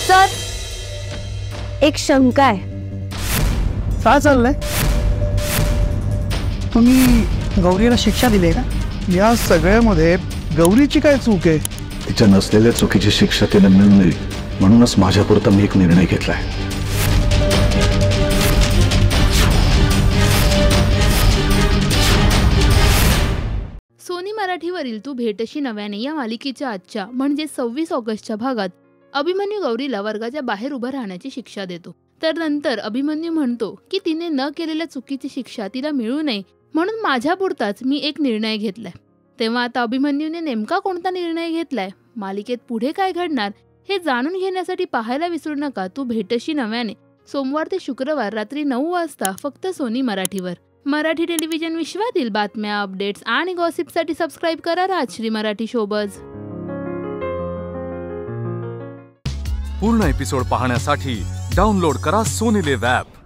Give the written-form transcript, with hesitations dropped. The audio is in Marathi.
सर, एक शंका आहे. काय चाललंय? तुम्ही गौरीला शिक्षा दिली का? या सगळ्यामध्ये गौरीची काय चूक आहे? तिच्या नसलेल्या चुकीची शिक्षा तिला मिळू नये म्हणूनच माझ्यापुरता मी एक निर्णय घेतलाय. सोनी मराठीवरील तू भेटशी नव्याने या मालिकेच्या आजच्या म्हणजे 26 ऑगस्टच्या भागात अभिमन्यू गौरीला वर्गाच्या बाहेर उभं राहण्याची शिक्षा देतो. तर नंतर अभिमन्यू म्हणतो की तिने न केलेल्या चुकीची शिक्षा तिला मिळू नये म्हणून माझ्यापुरताच मी एक निर्णय घेतलाय. तेव्हा आता अभिमन्यूने नेमका कोणता निर्णय घेतलाय, मालिकेत पुढे काय घडणार हे जाणून घेण्यासाठी पाहायला विसरू नका तू भेटशी नव्याने, सोमवार ते शुक्रवार रात्री 9 वाजता फक्त सोनी मराठीवर. मराठी टेलिव्हिजन विश्वातील बातम्या, अपडेट्स आणि गॉसिपसाठी सबस्क्राईब करा राजश्री मराठी शोबज. पूर्ण एपिसोड पाहण्यासाठी डाउनलोड करा सोनी लिव्ह ॲप.